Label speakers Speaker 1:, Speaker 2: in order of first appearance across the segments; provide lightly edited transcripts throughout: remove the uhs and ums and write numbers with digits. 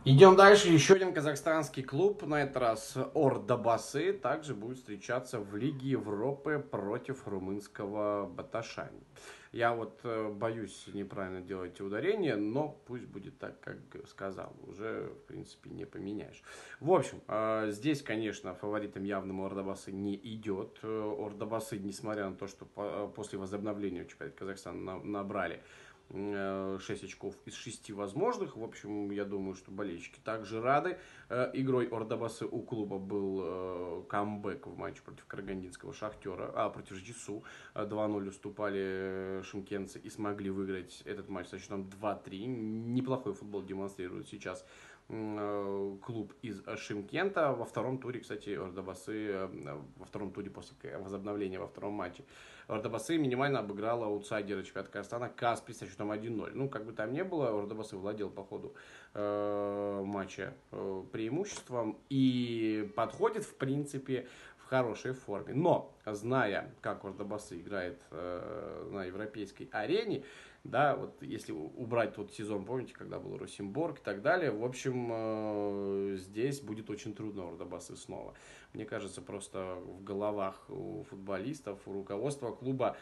Speaker 1: Идем дальше. Еще один казахстанский клуб, на этот раз Ордабасы, также будет встречаться в Лиге Европы против румынского Баташани. Я вот боюсь неправильно делать ударение, но пусть будет так, как сказал. Уже, в принципе, не поменяешь. В общем, здесь, конечно, фаворитом явным Ордабасы не идет. Ордабасы, несмотря на то, что после возобновления чемпионата Казахстана набрали 6 очков из 6 возможных. В общем, я думаю, что болельщики также рады. Игрой Ордабасы у клуба был камбэк в матче против карагандинского Шахтера, против ЖИСУ. 2-0 уступали шымкентцы и смогли выиграть этот матч со счетом 2-3. Неплохой футбол демонстрирует сейчас клуб из Шымкента. Во втором туре, кстати, Ордабасы, во втором туре после возобновления во втором матче, Ордабасы минимально обыграла аутсайдера чемпионата Казахстана Каспий со счетом 1-0. Ну, как бы там ни было, Ордабасы владел по ходу матча преимуществом и подходит, в принципе, в хорошей форме. Но, зная, как Ордабасы играет на европейской арене, да, вот если убрать тот сезон, помните, когда был Росимборг и так далее, в общем, здесь будет очень трудно Ордабасы снова. Мне кажется, просто в головах у футболистов, у руководства клуба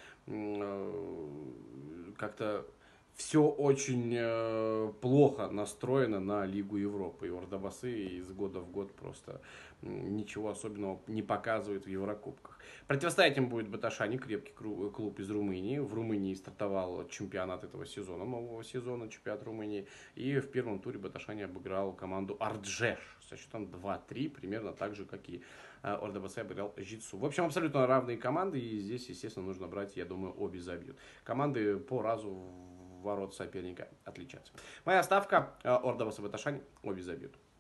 Speaker 1: как-то все очень плохо настроено на Лигу Европы. И Ордабасы из года в год просто ничего особенного не показывает в Еврокубках. Противостоять им будет Баташани, крепкий клуб из Румынии. В Румынии стартовал чемпионат этого сезона, нового сезона, чемпионат Румынии. И в первом туре Баташани обыграл команду Арджеш со счетом 2-3, примерно так же, как и Ордабасы обыграл ЖИЦУ. В общем, абсолютно равные команды, и здесь, естественно, нужно брать, я думаю, обе забьют. Команды по разу ворот соперника отличаются. Моя ставка Ордабасы Баташани обе забьют.